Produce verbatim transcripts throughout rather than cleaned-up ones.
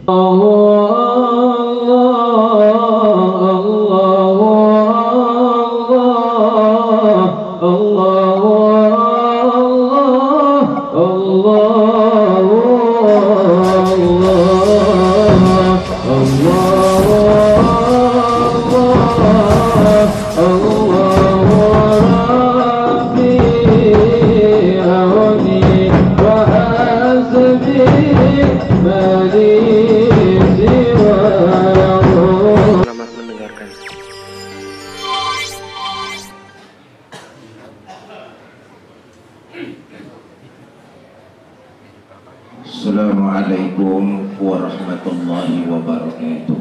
Assalamualaikum warahmatullahi wabarakatuh.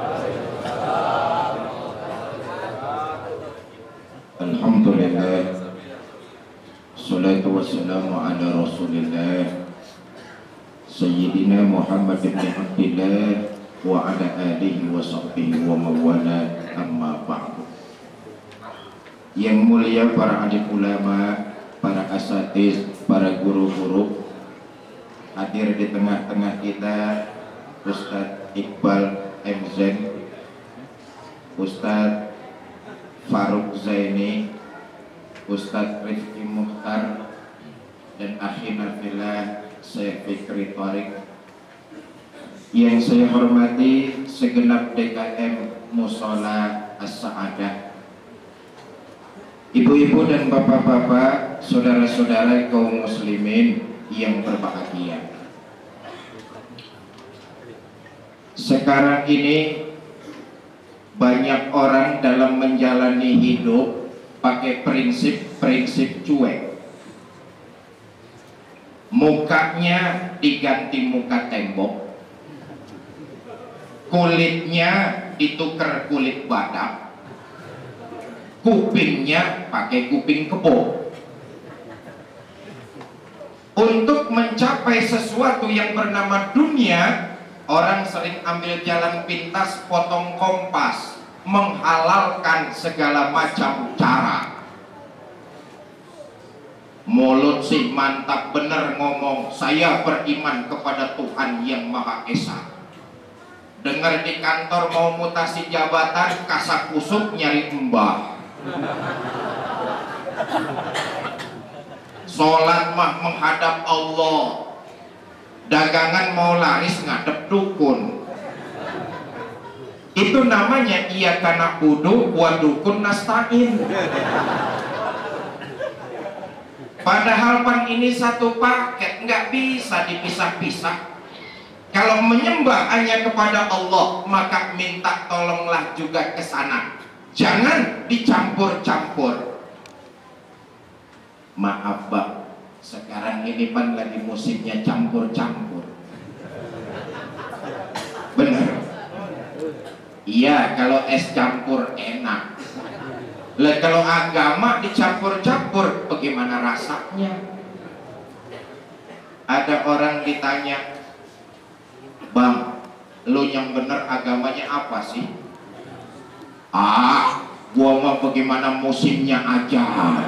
Alhamdulillah, salatu wassalamu ala rasulillah Sayyidina Muhammad bin Abdillah wa ala alihi wa sahbihi wa mawala, amma ba'du. Yang mulia para alim ulama, para asatiz, para guru-guru, hadir di tengah-tengah kita Ustadz Iqbal M. Zain, Ustadz Faruk Zaini, Ustadz Rifki Muhtar, dan akhina fillah Syekh Fikri Tariq. Yang saya hormati segenap D K M Mushola As-Sa'adah, ibu-ibu dan bapak-bapak, saudara-saudara kaum muslimin yang berbahagia. Sekarang ini banyak orang dalam menjalani hidup pakai prinsip-prinsip cuek. Mukanya diganti muka tembok, kulitnya ditukar kulit badak, kupingnya pakai kuping kebo. Untuk mencapai sesuatu yang bernama dunia, orang sering ambil jalan pintas, potong kompas, menghalalkan segala macam cara. Mulut sih mantap bener ngomong, saya beriman kepada Tuhan yang Maha Esa. Dengar di kantor mau mutasi jabatan, kasak kusuk nyari mbah. Sholat mah menghadap Allah, dagangan mau laris ngadep dukun. Itu namanya iya kana budu wa dukun nasta'in. Padahal pan ini satu paket, nggak bisa dipisah-pisah. Kalau menyembah hanya kepada Allah, maka minta tolonglah juga ke sana. Jangan dicampur-campur. Maaf Pak, sekarang ini pan lagi musimnya campur-campur. Bener? Iya, kalau es campur enak. Lah kalau agama dicampur-campur, bagaimana rasanya? Ada orang ditanya, Bang, lu yang bener agamanya apa sih? Ah, gua mau bagaimana musimnya aja.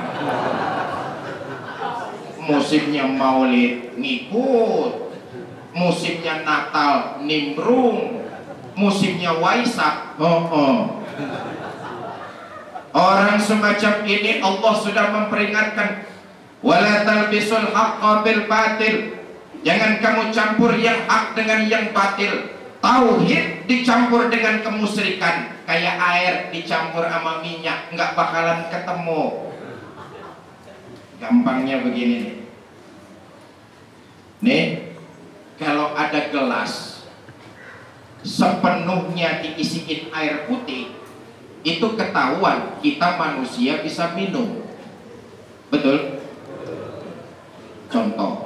Musimnya Maulid ngikut, musimnya Natal nimbrung, musimnya Waisak oh, oh. Orang semacam ini Allah sudah memperingatkan, wala talbisul haqqa bil batil. Jangan kamu campur yang hak dengan yang batil. Tauhid dicampur dengan kemusyrikan, kayak air dicampur sama minyak, nggak bakalan ketemu. Gampangnya begini nih. Nih, kalau ada gelas sepenuhnya diisiin air putih, itu ketahuan kita manusia bisa minum. Betul? Contoh.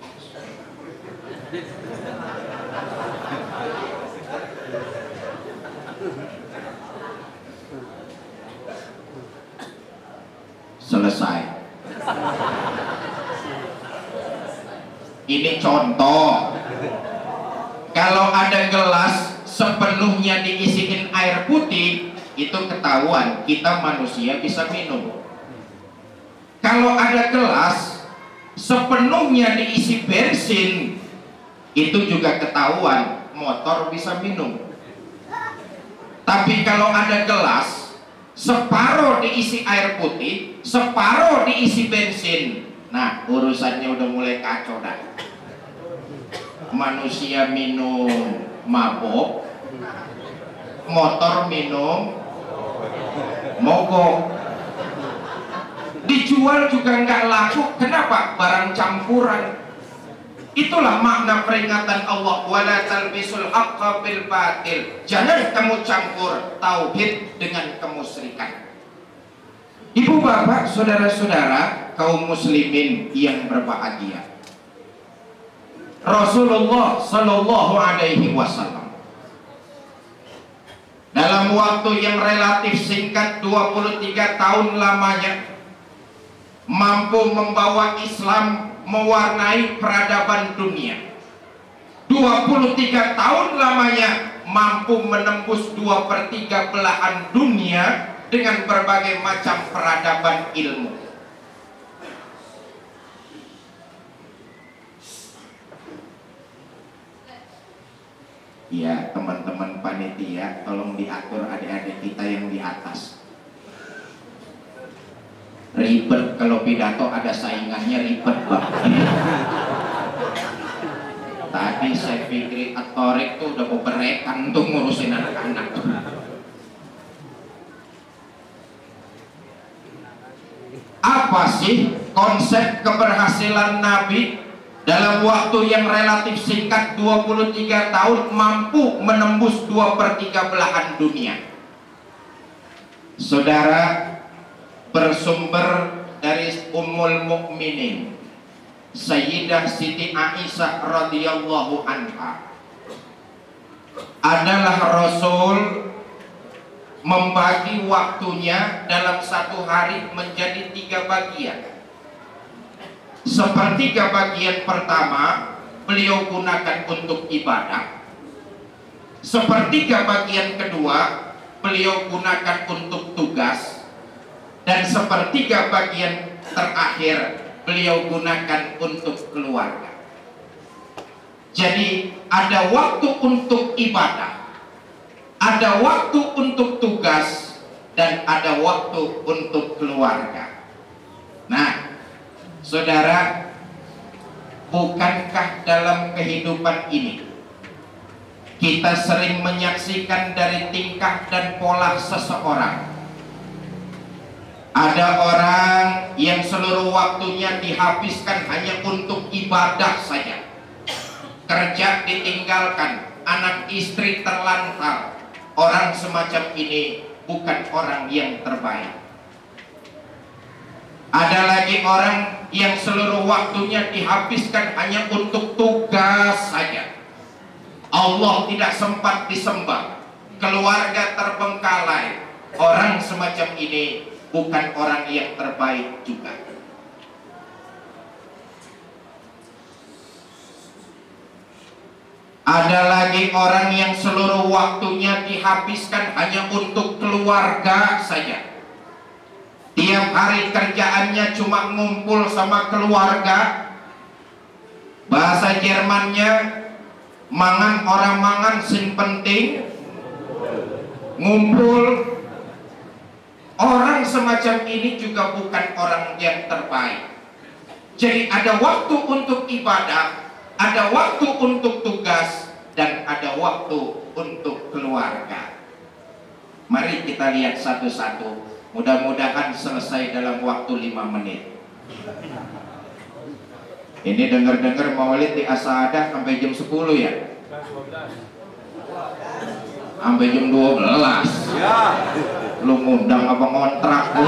Selesai. Ini contoh. Kalau ada gelas sepenuhnya diisiin air putih, itu ketahuan kita manusia bisa minum. Kalau ada gelas sepenuhnya diisi bensin, itu juga ketahuan motor bisa minum. Tapi kalau ada gelas, separuh diisi air putih, separuh diisi bensin, nah urusannya udah mulai kacau dah. Manusia minum mabok, motor minum mogok. Dijual juga nggak laku. Kenapa? Barang campuran. Itulah makna peringatan Allah, wala talbisul haqqa bil batil. Jangan kamu campur tauhid dengan kemusyrikan. Ibu bapak, saudara-saudara, kaum muslimin yang berbahagia, Rasulullah Shallallahu Alaihi Wasallam dalam waktu yang relatif singkat, dua puluh tiga tahun lamanya, mampu membawa Islam mewarnai peradaban dunia. Dua puluh tiga tahun lamanya mampu menembus dua per tiga belahan dunia dengan berbagai macam peradaban ilmu. Ya, teman-teman panitia, tolong diatur adik-adik kita yang di atas. Ribet kalau pidato ada saingannya, ribet banget. Tadi saya pikir atorik tuh udah beberekan tuh ngurusin anak-anak. Apa sih konsep keberhasilan Nabi dalam waktu yang relatif singkat, dua puluh tiga tahun, mampu menembus dua per tiga belahan dunia? Saudara, bersumber dari Ummul Mukminin Sayyidah Siti Aisyah radhiyallahu anha, adalah Rasul membagi waktunya dalam satu hari menjadi tiga bagian. Sepertiga bagian pertama beliau gunakan untuk ibadah, sepertiga bagian kedua beliau gunakan untuk tugas, dan sepertiga bagian terakhir beliau gunakan untuk keluarga. Jadi ada waktu untuk ibadah, ada waktu untuk tugas, dan ada waktu untuk keluarga. Nah, saudara, bukankah dalam kehidupan ini kita sering menyaksikan dari tingkah dan pola seseorang? Ada orang yang seluruh waktunya dihabiskan hanya untuk ibadah saja. Kerja ditinggalkan, anak istri terlantar. Orang semacam ini bukan orang yang terbaik. Ada lagi orang yang seluruh waktunya dihabiskan hanya untuk tugas saja. Allah tidak sempat disembah, keluarga terbengkalai. Orang semacam ini bukan orang yang terbaik juga. Ada lagi orang yang seluruh waktunya dihabiskan hanya untuk keluarga saja. Tiap hari kerjaannya cuma ngumpul sama keluarga. Bahasa Jermannya, mangan orang mangan sing penting ngumpul. Orang semacam ini juga bukan orang yang terbaik. Jadi ada waktu untuk ibadah, ada waktu untuk tugas, dan ada waktu untuk keluarga. Mari kita lihat satu-satu. Mudah-mudahan selesai dalam waktu lima menit. Ini dengar-dengar maulid di Asadah sampai jam sepuluh ya? Sampai jam dua belas. Lu ngundang apa ngontrak lu?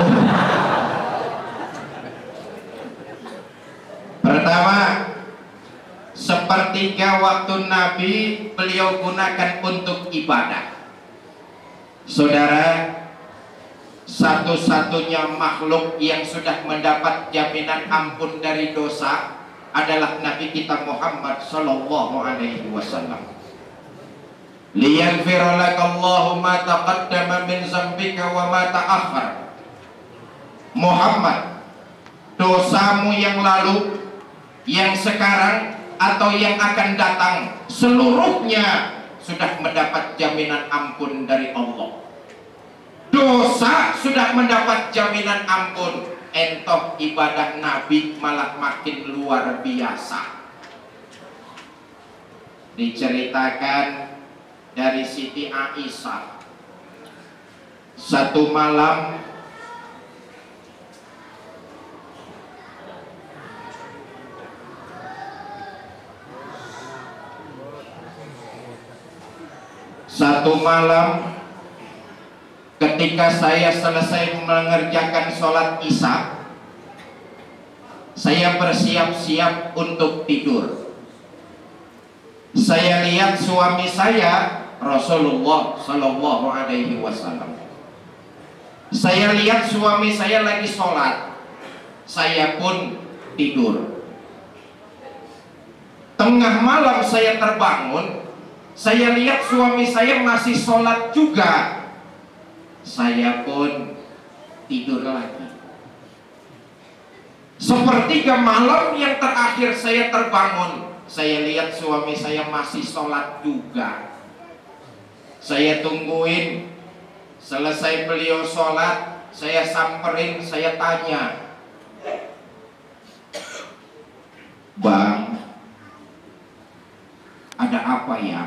Pertama, sepertiga waktu Nabi beliau gunakan untuk ibadah. Saudara, satu-satunya makhluk yang sudah mendapat jaminan ampun dari dosa adalah Nabi kita Muhammad Sallallahu Alaihi Wasallam. Liyaghfira lakallahu ma taqaddama min dzambika wa ma ta'akhkhar. Muhammad, dosamu yang lalu, yang sekarang, atau yang akan datang, seluruhnya sudah mendapat jaminan ampun dari Allah. Dosa sudah mendapat jaminan ampun. Entoh ibadah Nabi malah makin luar biasa. Diceritakan dari Siti Aisyah, satu malam satu malam ketika saya selesai mengerjakan sholat isya, saya bersiap-siap untuk tidur. Saya lihat suami saya, Rasulullah Shallallahu Alaihi Wasallam. Saya lihat suami saya lagi sholat, saya pun tidur. Tengah malam saya terbangun, saya lihat suami saya masih sholat juga. Saya pun tidur lagi. Sepertiga malam yang terakhir saya terbangun, saya lihat suami saya masih sholat juga. Saya tungguin, selesai beliau sholat, saya samperin, saya tanya, "Bang, ada apa ya?"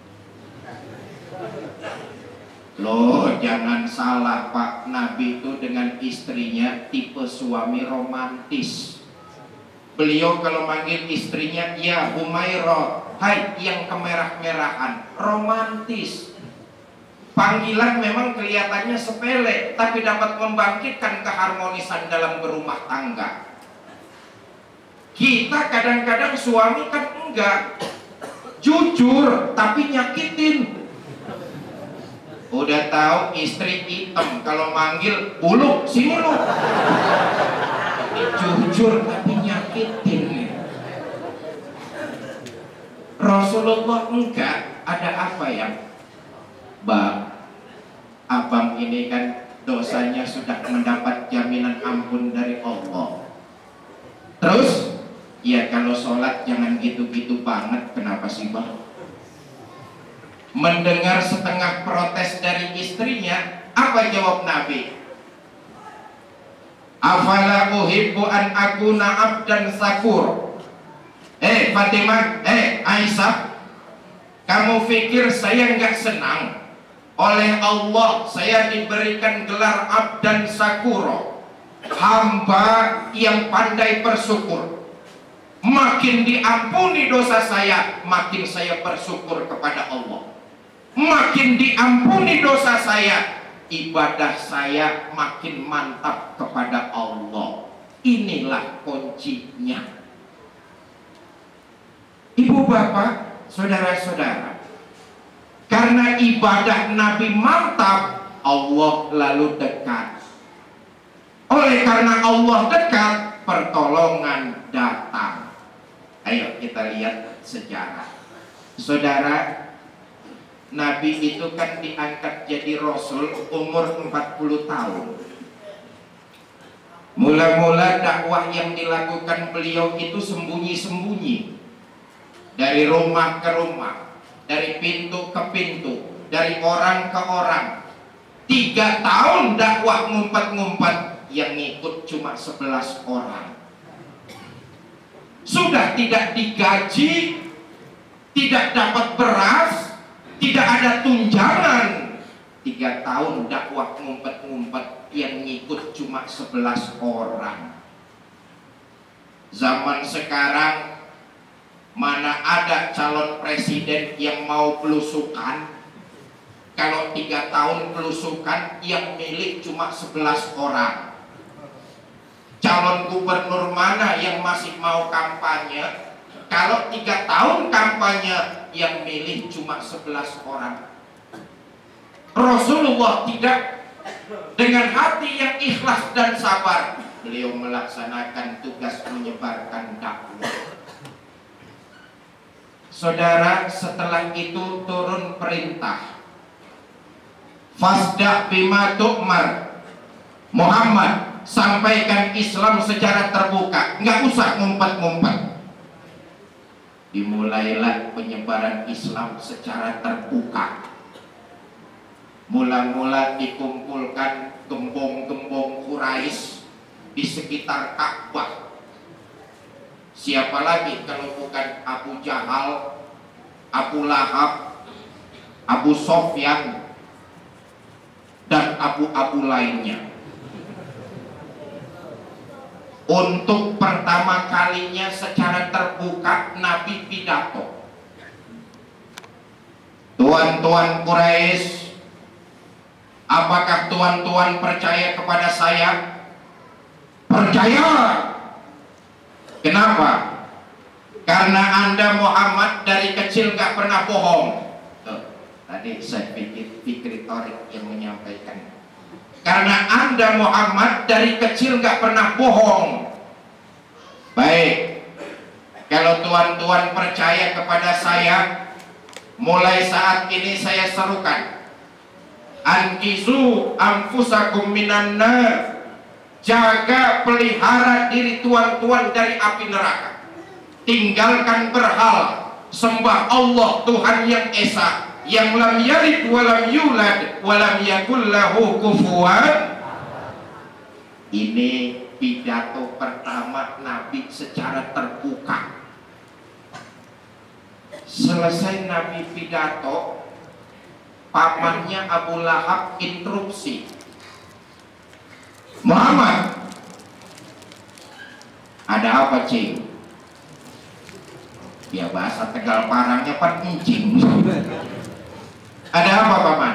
Loh, jangan salah Pak, Nabi itu dengan istrinya tipe suami romantis. Beliau kalau manggil istrinya, "Ya Humairah, hai yang kemerah-merahan," romantis. Panggilan memang kelihatannya sepele, tapi dapat membangkitkan keharmonisan dalam berumah tangga. Kita kadang-kadang suami kan enggak, jujur tapi nyakitin. Udah tahu istri hitam, kalau manggil bulu sini lu. Jujur tapi nyakitin. Rasulullah enggak. Ada apa ya? Bang, abang ini kan dosanya sudah mendapat jaminan ampun dari Allah. Terus, ya kalau sholat jangan gitu-gitu banget. Kenapa sih bang? Mendengar setengah protes dari istrinya, apa jawab Nabi? "Afala uhibbu an akuna abdan sakur." Eh Fatimah, eh Aisyah, kamu pikir saya nggak senang oleh Allah saya diberikan gelar abdan sakuro, hamba yang pandai bersyukur? Makin diampuni dosa saya, makin saya bersyukur kepada Allah. Makin diampuni dosa saya, ibadah saya makin mantap kepada Allah. Inilah kuncinya. Ibu bapak, saudara-saudara, karena ibadah Nabi mantap, Allah lalu dekat. Oleh karena Allah dekat, pertolongan datang. Ayo kita lihat sejarah. Saudara, Nabi itu kan diangkat jadi Rasul umur empat puluh tahun. Mula-mula dakwah yang dilakukan beliau itu sembunyi-sembunyi. Dari rumah ke rumah, dari pintu ke pintu, dari orang ke orang. Tiga tahun dakwah ngumpet-ngumpet, yang ngikut cuma sebelas orang. Sudah tidak digaji, tidak dapat beras, tidak ada tunjangan. Tiga tahun dakwah ngumpet-ngumpet, yang ngikut cuma sebelas orang. Zaman sekarang mana ada calon presiden yang mau belusukan? Kalau tiga tahun belusukan, yang milik cuma sebelas orang. Calon gubernur mana yang masih mau kampanye? Kalau tiga tahun kampanye, yang milih cuma sebelas orang. Rasulullah tidak. Dengan hati yang ikhlas dan sabar, beliau melaksanakan tugas menyebarkan dakwah. Saudara, setelah itu turun perintah, "Fasda bima tu'mar." Muhammad, sampaikan Islam secara terbuka, nggak usah ngumpet-ngumpet. Dimulailah penyebaran Islam secara terbuka. Mula-mula dikumpulkan gembong-gembong Quraisy di sekitar Ka'bah. Siapa lagi kalau bukan Abu Jahal, Abu Lahab, Abu Sofyan, dan abu-abu lainnya. Untuk pertama kalinya secara terbuka Nabi pidato. Tuan-tuan Quraisy, apakah tuan-tuan percaya kepada saya? Percaya. Kenapa? Karena Anda Muhammad dari kecil gak pernah bohong. Tuh, tadi saya pikir Fikri Thorik yang menyampaikan. Karena Anda Muhammad dari kecil gak pernah bohong. Baik, kalau tuan-tuan percaya kepada saya, mulai saat ini saya serukan, ankizu anfusakum minan nar. Jaga pelihara diri tuan-tuan dari api neraka. Tinggalkan berhala, sembah Allah Tuhan yang esa, yang lam yalid walam yulad walam yakul lahu kufuwan. Ini pidato pertama Nabi secara terbuka. Selesai Nabi pidato, pamannya Abu Lahab interupsi. Muhammad, ada apa cing? Ya bahasa Tegal Parangnya pan incing. Ada apa paman?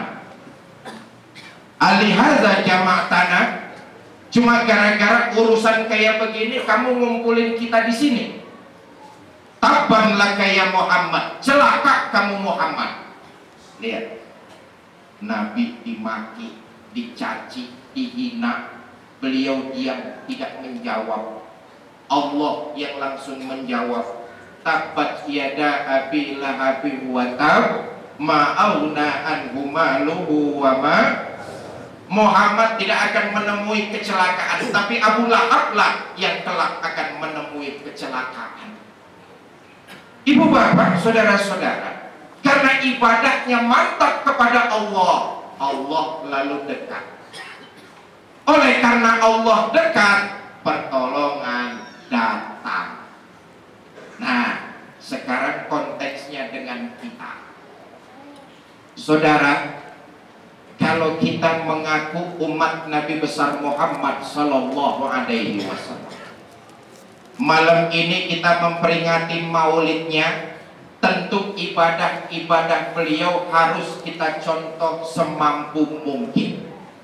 Alihaza jamak tanah. Cuma gara-gara urusan kayak begini kamu ngumpulin kita di sini. Tabban laka ya Muhammad, celaka kamu Muhammad. Lihat, Nabi dimaki, dicaci, dihina. Beliau diam, tidak menjawab. Allah yang langsung menjawab. Tabbat yada abi lahabi wa tab ma'auna anhu maluhu wa ma. Muhammad tidak akan menemui kecelakaan, tapi Abu Lahab lah yang kelak akan menemui kecelakaan. Ibu bapak, saudara-saudara, karena ibadahnya mantap kepada Allah, Allah lalu dekat. Oleh karena Allah dekat, pertolongan datang. Nah, sekarang konteksnya dengan kita. Saudara, kalau kita mengaku umat Nabi besar Muhammad Sallallahu Alaihi Wasallam, malam ini kita memperingati maulidnya. Tentu ibadah-ibadah beliau harus kita contoh semampu mungkin.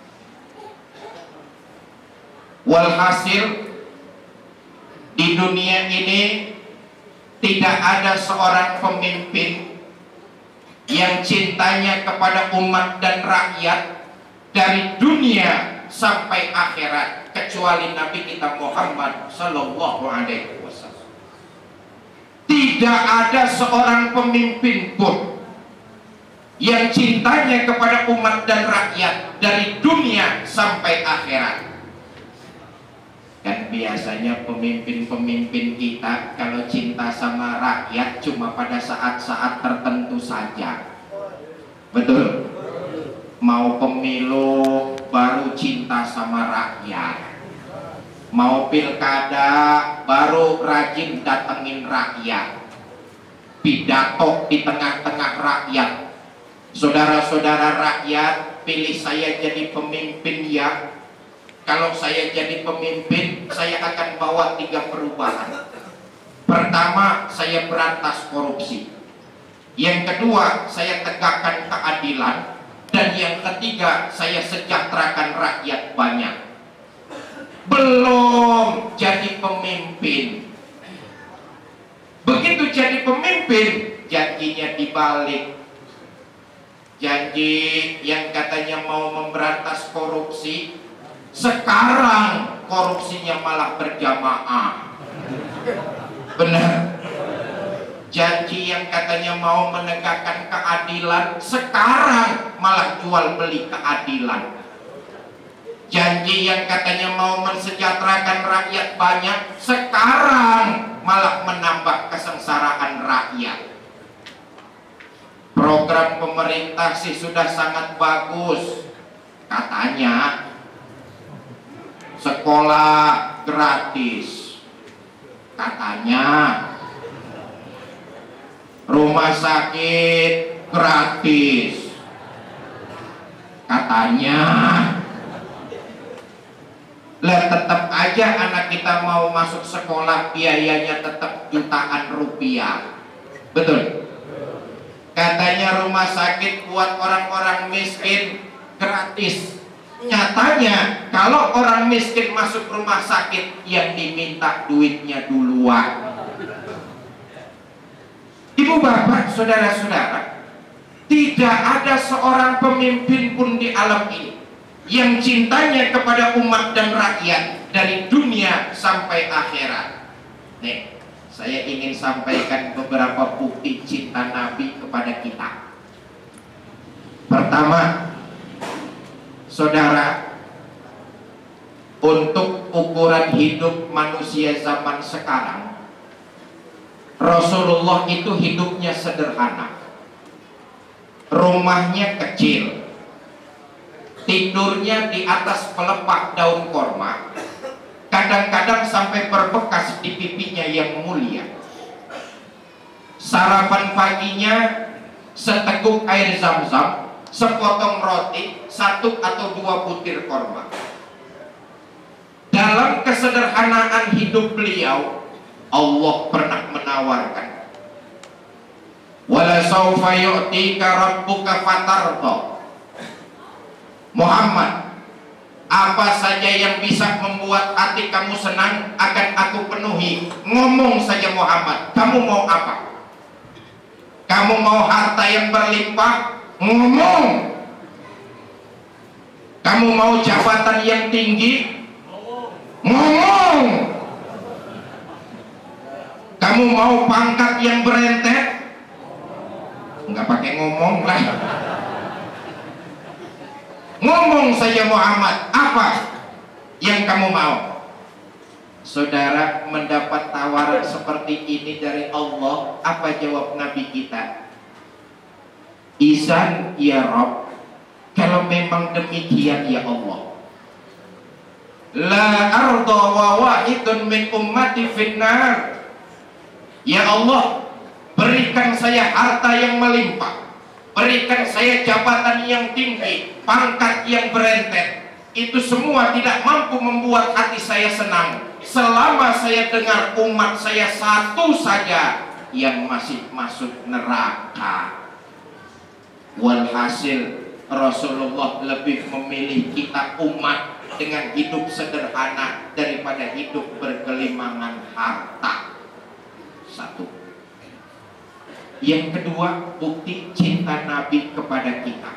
Walhasil, di dunia ini tidak ada seorang pemimpin yang cintanya kepada umat dan rakyat dari dunia sampai akhirat kecuali Nabi kita Muhammad Sallallahu Alaihi Wasallam. Tidak ada seorang pemimpin pun yang cintanya kepada umat dan rakyat dari dunia sampai akhirat. Dan biasanya pemimpin-pemimpin kita kalau cinta sama rakyat cuma pada saat-saat tertentu saja. Betul? Mau pemilu baru cinta sama rakyat. Mau pilkada baru rajin datengin rakyat. Pidato di tengah-tengah rakyat. Saudara-saudara rakyat, pilih saya jadi pemimpin ya. Kalau saya jadi pemimpin, saya akan bawa tiga perubahan. Pertama, saya berantas korupsi. Yang kedua, saya tegakkan keadilan. Dan yang ketiga, saya sejahterakan rakyat banyak. Belum jadi pemimpin. Begitu jadi pemimpin, janjinya dibalik. Janji yang katanya mau memberantas korupsi, sekarang korupsinya malah berjamaah. Benar. Janji yang katanya mau menegakkan keadilan, sekarang malah jual beli keadilan. Janji yang katanya mau mensejahterakan rakyat banyak, sekarang malah menambah kesengsaraan rakyat. Program pemerintah sih sudah sangat bagus, katanya sekolah gratis, katanya rumah sakit gratis, katanya. Lah tetap aja anak kita mau masuk sekolah biayanya tetap jutaan rupiah, betul? Katanya rumah sakit buat orang-orang miskin gratis. Nyatanya kalau orang miskin masuk rumah sakit yang diminta duitnya duluan. Ibu bapak, saudara-saudara, tidak ada seorang pemimpin pun di alam ini yang cintanya kepada umat dan rakyat dari dunia sampai akhirat. Nih, saya ingin sampaikan beberapa bukti cinta Nabi kepada kita. Pertama, saudara, untuk ukuran hidup manusia zaman sekarang, Rasulullah itu hidupnya sederhana. Rumahnya kecil, tidurnya di atas pelepah daun korma, kadang-kadang sampai berbekas di pipinya yang mulia. Sarapan paginya seteguk air zam-zam, sepotong roti, satu atau dua butir korma. Dalam kesederhanaan hidup beliau, Allah pernah menawarkan, wala sawfa yu'tika rabbuka fatarda. Muhammad, apa saja yang bisa membuat hati kamu senang akan aku penuhi. Ngomong saja Muhammad, kamu mau apa? Kamu mau harta yang berlimpah? Ngomong. Kamu mau jabatan yang tinggi? Ngomong. Kamu mau pangkat yang berentet? Enggak pakai ngomong lah. Ngomong saja Muhammad, apa yang kamu mau? Saudara, mendapat tawaran seperti ini dari Allah, apa jawab Nabi kita? Izan ya Rabb, kalau memang demikian ya Allah, la arda wa wahidun min ummati finnar. Ya Allah, berikan saya harta yang melimpah, berikan saya jabatan yang tinggi, pangkat yang berentet. Itu semua tidak mampu membuat hati saya senang selama saya dengar umat saya satu saja yang masih masuk neraka. Walhasil Rasulullah lebih memilih kita umat dengan hidup sederhana daripada hidup bergelimangan harta. Satu. Yang kedua, bukti cinta Nabi kepada kita.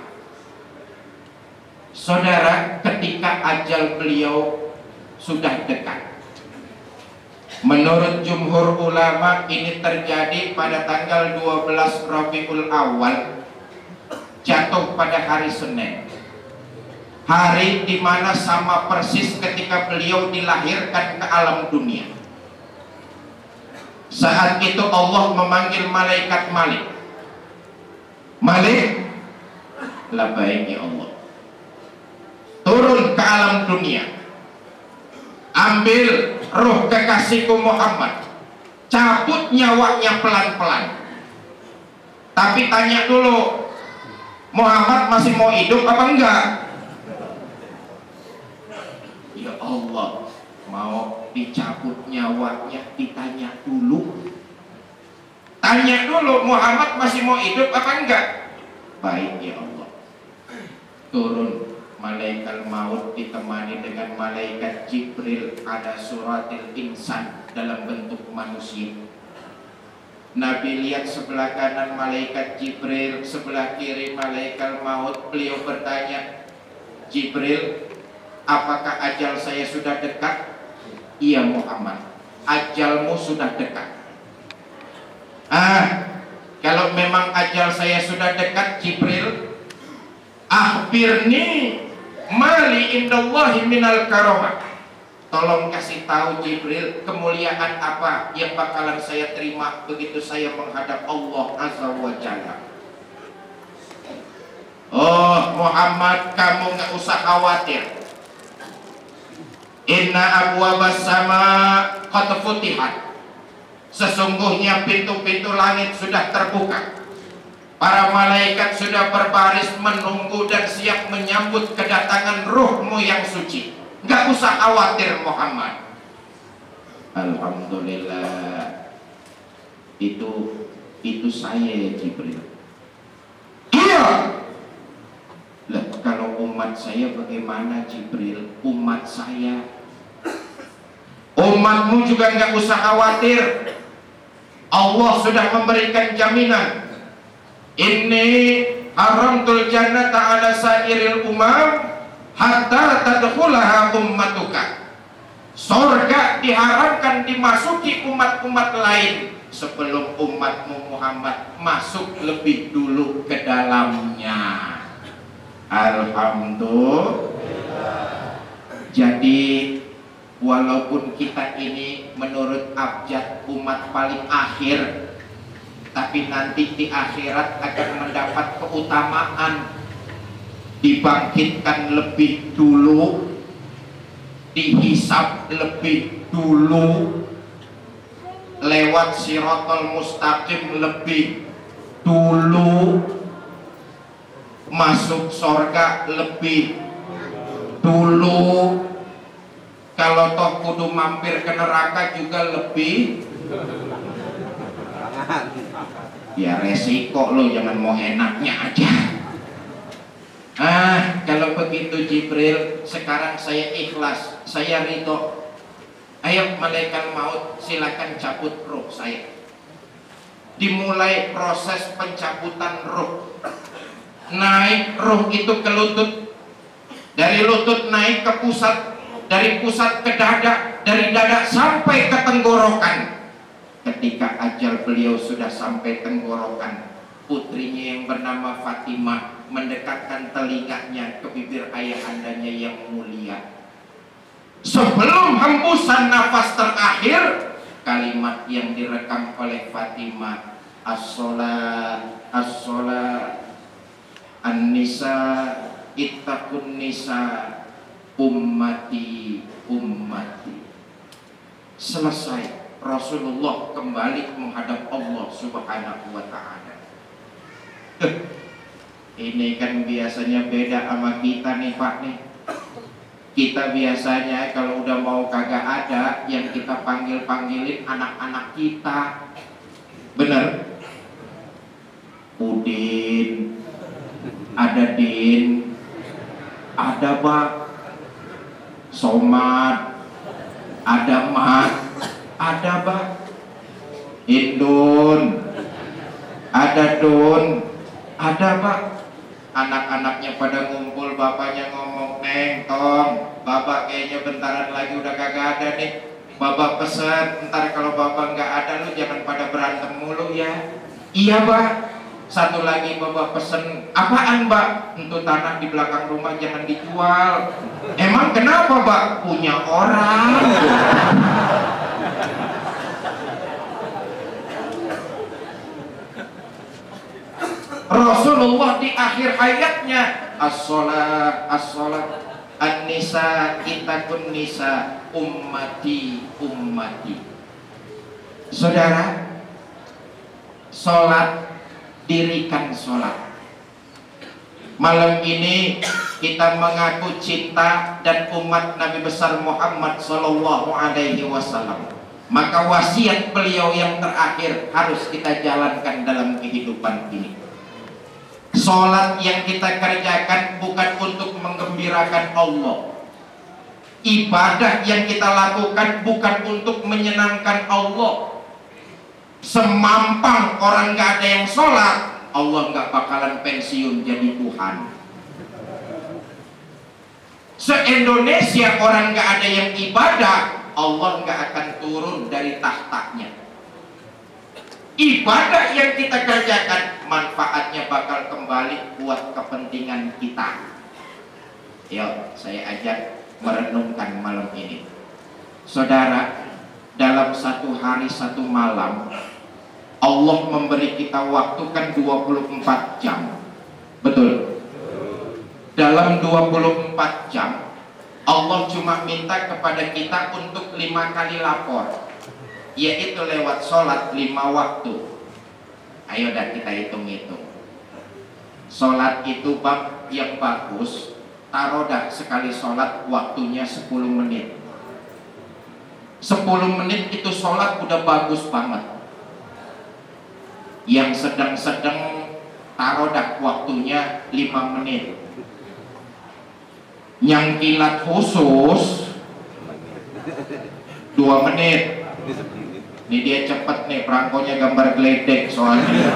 Saudara, ketika ajal beliau sudah dekat, menurut jumhur ulama ini terjadi pada tanggal dua belas Rabiul Awal, jatuh pada hari Senin, hari dimana sama persis ketika beliau dilahirkan ke alam dunia. Saat itu Allah memanggil malaikat Malik. Malik, labbaik ya Allah, turun ke alam dunia, ambil roh kekasihku Muhammad, cabut nyawanya pelan-pelan. Tapi tanya dulu, Muhammad masih mau hidup apa enggak? Ya Allah, mau dicabut nyawanya ditanya dulu. Tanya dulu, Muhammad masih mau hidup apa enggak? Baik ya Allah. Turun malaikat maut ditemani dengan malaikat Jibril, ada suratil insan dalam bentuk manusia. Nabi lihat sebelah kanan malaikat Jibril, sebelah kiri malaikat maut. Beliau bertanya, Jibril, apakah ajal saya sudah dekat? Iya Muhammad, ajalmu sudah dekat. Ah, kalau memang ajal saya sudah dekat, Jibril, akhbirni mali indallahi minal karamah. Tolong kasih tahu Jibril, kemuliaan apa yang bakalan saya terima begitu saya menghadap Allah Azza wa Jalla. Oh Muhammad, kamu nggak usah khawatir. Inna abwabas sama qad futihat. Sesungguhnya pintu-pintu langit sudah terbuka. Para malaikat sudah berbaris menunggu dan siap menyambut kedatangan ruhmu yang suci. Nggak usah khawatir Muhammad. Alhamdulillah. Itu itu saya Jibril. Iya. Lah kalau umat saya bagaimana Jibril? Umat saya, umatmu juga nggak usah khawatir. Allah sudah memberikan jaminan. Ini haramtul jannata ala sairil umam hatta tadkhulaha ummatuka. Surga diharamkan dimasuki umat-umat lain sebelum umatmu Muhammad masuk lebih dulu ke dalamnya. Alhamdulillah. Jadi walaupun kita ini menurut abjad umat paling akhir, tapi nanti di akhirat akan mendapat keutamaan, dibangkitkan lebih dulu, dihisab lebih dulu, lewat Shiratal Mustaqim lebih dulu, masuk surga lebih dulu. Kalau toh kudu mampir ke neraka juga lebih. Ya resiko lo, jangan mau enaknya aja. Ah, kalau begitu Jibril, sekarang saya ikhlas, saya ridho. Ayo malaikat maut, silakan cabut ruh saya. Dimulai proses pencabutan ruh. Naik ruh itu ke lutut, dari lutut naik ke pusat, dari pusat ke dada, dari dada sampai ke tenggorokan. Ketika ajal beliau sudah sampai tenggorokan, putrinya yang bernama Fatimah mendekatkan telinganya ke bibir ayahandanya yang mulia. Sebelum hembusan nafas terakhir, kalimat yang direkam oleh Fatimah, as-sholat, as-sholat, an-nisa, ittaqun nisa, ummati, ummati. Selesai. Rasulullah kembali menghadap Allah Subhanahu wa ta'ala. Ini kan biasanya beda sama kita nih Pak nih. Kita biasanya kalau udah mau kagak ada, yang kita panggil-panggilin anak-anak kita. Bener? Udin, ada Din, ada Pak, Somad, ada Mat, ada Pak, Indun, ada Dun, ada Pak. Anak-anaknya pada ngumpul, bapaknya ngomong, Neng, Tong, bapak kayaknya bentaran lagi udah kagak ada nih. Bapak pesan, ntar kalau bapak nggak ada lu jangan pada berantem mulu ya. Iya Pak. Satu lagi bapak pesen, apaan Mbak? Untuk tanah di belakang rumah jangan dijual. Emang kenapa Pak? Punya orang. Rasulullah di akhir hayatnya, as-sholat, as-sholat, an-nisa, ittaqun nisa, ummati, ummati. Saudara, sholat, dirikan sholat. Malam ini kita mengaku cinta dan umat Nabi besar Muhammad Sallallahu Alaihi Wasallam. Maka wasiat beliau yang terakhir harus kita jalankan dalam kehidupan ini. Sholat yang kita kerjakan bukan untuk menggembirakan Allah. Ibadah yang kita lakukan bukan untuk menyenangkan Allah. Semampang orang gak ada yang sholat, Allah gak bakalan pensiun jadi Tuhan. Se-Indonesia orang gak ada yang ibadah, Allah gak akan turun dari tahtanya. Ibadah yang kita kerjakan manfaatnya bakal kembali buat kepentingan kita. Yuk, saya ajak merenungkan malam ini. Saudara, dalam satu hari satu malam Allah memberi kita waktu kan dua puluh empat jam. Betul? Dalam dua puluh empat jam Allah cuma minta kepada kita untuk lima kali lapor, yaitu lewat sholat lima waktu. Ayo dah kita hitung-hitung. Sholat itu bab yang bagus, taruh dah sekali sholat waktunya sepuluh menit. sepuluh menit itu sholat udah bagus banget. Yang sedang-sedang taruh dah waktunya lima menit. Yang kilat khusus dua menit. Ini dia cepet nih, perangkonya gambar geledek soalnya.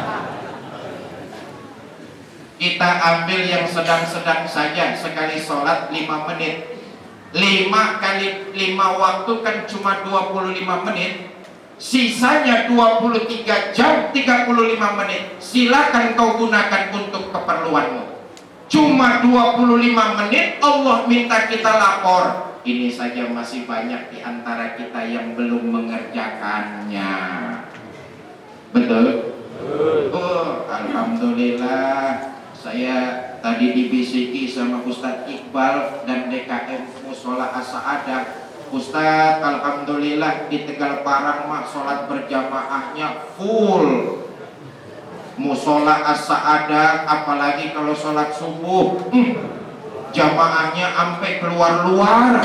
Kita ambil yang sedang-sedang saja, sekali sholat lima menit. lima kali lima waktu kan cuma dua puluh lima menit. Sisanya dua puluh tiga jam tiga puluh lima menit. Silakan kau gunakan untuk keperluanmu. Cuma dua puluh lima menit Allah minta kita lapor. Ini saja masih banyak di antara kita yang belum mengerjakannya. Betul? Oh, alhamdulillah. Saya tadi dibisiki sama Ustadz Iqbal dan D K M Musola As-Sa'adah. Ustadz, alhamdulillah di Tegal Parang mah sholat berjamaahnya full. Musola As-Sa'adah, apalagi kalau sholat subuh, hmm, jamaahnya sampai keluar-luar.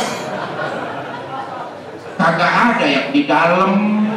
Kagak ada yang di dalam.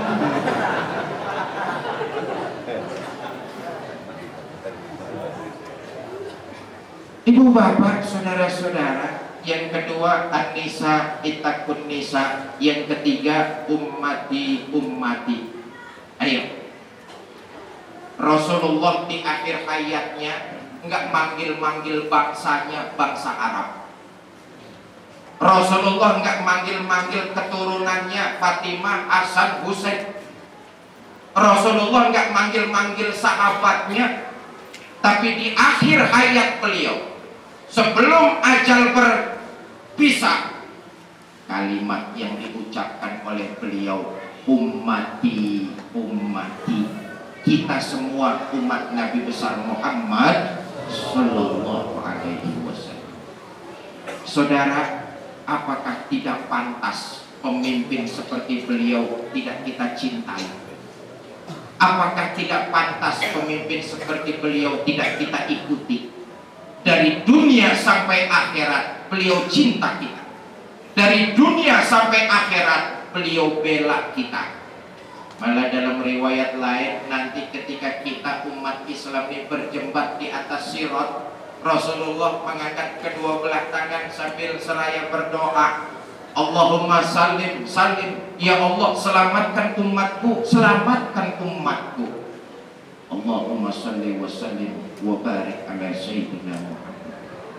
Ibu bapak, saudara-saudara, yang kedua An-Nisa Ittaqun Nisa, yang ketiga ummati ummati. Ayo, Rasulullah di akhir hayatnya enggak manggil-manggil bangsanya bangsa Arab. Rasulullah enggak manggil-manggil keturunannya Fatimah, Hasan, Husain. Rasulullah enggak manggil-manggil sahabatnya. Tapi di akhir hayat beliau, sebelum ajal berpisah, kalimat yang diucapkan oleh beliau, ummati ummati. Kita semua umat Nabi besar Muhammad Sallallahu Alaihi Wasallam. Saudara, apakah tidak pantas pemimpin seperti beliau tidak kita cintai? Apakah tidak pantas pemimpin seperti beliau tidak kita ikuti? Dari dunia sampai akhirat beliau cinta kita. Dari dunia sampai akhirat beliau bela kita. Malah dalam riwayat lain, nanti ketika kita umat Islam ini berjembat di atas sirat, Rasulullah mengangkat kedua belah tangan sambil seraya berdoa, Allahumma salim salim, ya Allah selamatkan umatku, selamatkan umatku. Allahumma salli wa sallim wa barik ala sayyidina Muhammad.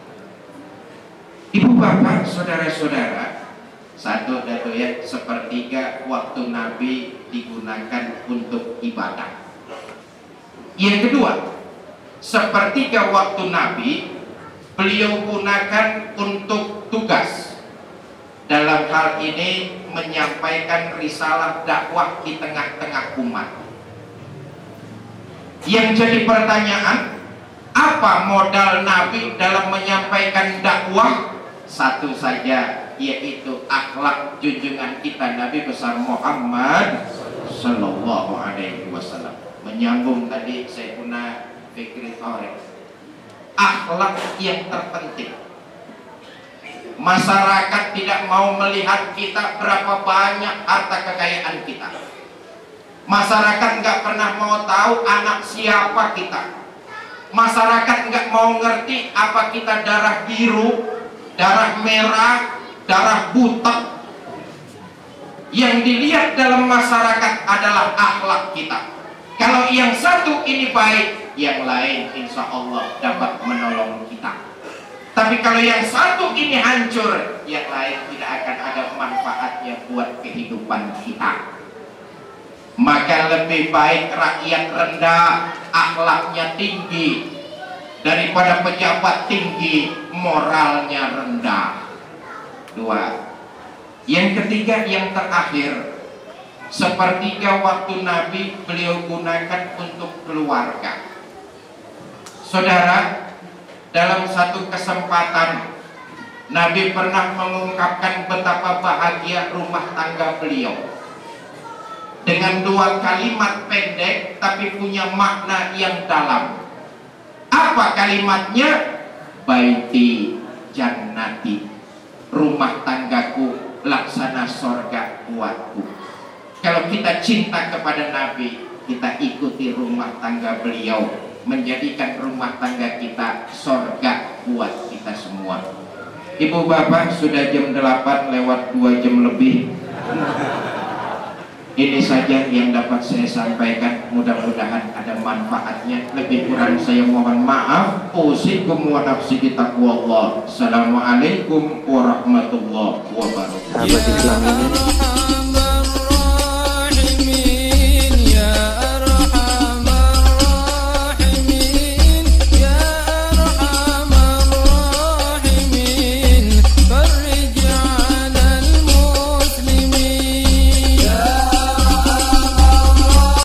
Ibu bapak, saudara-saudara, satu datu ya, sepertiga waktu Nabi digunakan untuk ibadah. Yang kedua, sepertiga waktu Nabi beliau gunakan untuk tugas. Dalam hal ini menyampaikan risalah dakwah di tengah-tengah umat. Yang jadi pertanyaan, apa modal Nabi dalam menyampaikan dakwah? Satu saja, yaitu akhlak junjungan kita Nabi besar Muhammad Sallallahu Alaihi Wasallam. Menyambung tadi Syekhuna Fikri Thoriq, akhlak yang terpenting. Masyarakat tidak mau melihat kita berapa banyak harta kekayaan kita. Masyarakat nggak pernah mau tahu anak siapa kita. Masyarakat nggak mau ngerti apa kita darah biru, darah merah, darah buta. Yang dilihat dalam masyarakat adalah akhlak kita. Kalau yang satu ini baik, yang lain insya Allah dapat menolong kita. Tapi kalau yang satu ini hancur, yang lain tidak akan ada manfaatnya buat kehidupan kita. Maka lebih baik rakyat rendah, akhlaknya tinggi, daripada pejabat tinggi, moralnya rendah. Dua, Yang ketiga, yang terakhir, sepertiga waktu Nabi beliau gunakan untuk keluarga. Saudara, dalam satu kesempatan Nabi pernah mengungkapkan betapa bahagia rumah tangga beliau dengan dua kalimat pendek tapi punya makna yang dalam. Apa kalimatnya? Baiti jannati, rumah tanggaku laksana sorga buatku. Kalau kita cinta kepada Nabi, kita ikuti rumah tangga beliau, menjadikan rumah tangga kita sorga buat kita semua. Ibu bapak, sudah jam delapan lewat dua jam lebih. Ini saja yang dapat saya sampaikan, mudah-mudahan ada manfaatnya. Lebih kurang saya mohon maaf. Usikum wa nafsi bitaqwallah. Assalamualaikum warahmatullahi wabarakatuh.